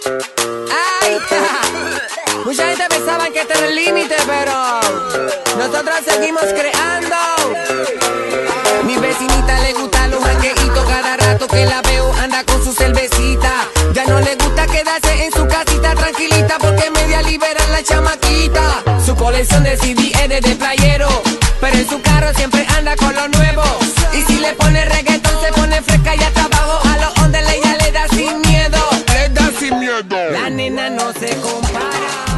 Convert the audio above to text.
Ay, mucha gente pensaba que este era el límite, pero nosotros seguimos creando. Mi vecinita le gusta los jangueitos, cada rato que la veo anda con su cervecita. Ya no le gusta quedarse en su casita tranquilita porque media libera la chamaquita. Su colección de CD es de playero, pero en su carro siempre anda con lo nuevo. Y si le pone reggaetón se pone fresca y hasta abajo a los ondes ella le da sin miedo. Le da sin miedo. La nena no se compara.